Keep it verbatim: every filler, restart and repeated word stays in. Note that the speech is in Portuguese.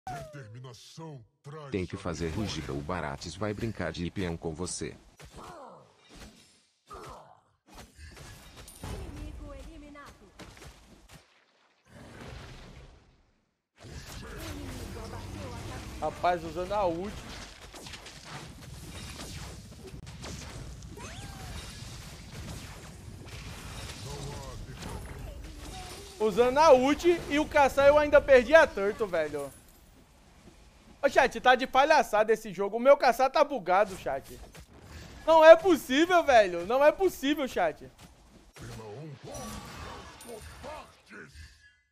Determinação traz Tem que fazer rugiga. O Barates vai brincar de peão com você. Inimigo eliminado. Inimigo abateu a cabeça. Rapaz, usando a ult. Usando a ult e o caçar eu ainda perdi a turtle, velho. Ô, chat, tá de palhaçada esse jogo. O meu caçar tá bugado, chat. Não é possível, velho. Não é possível, chat.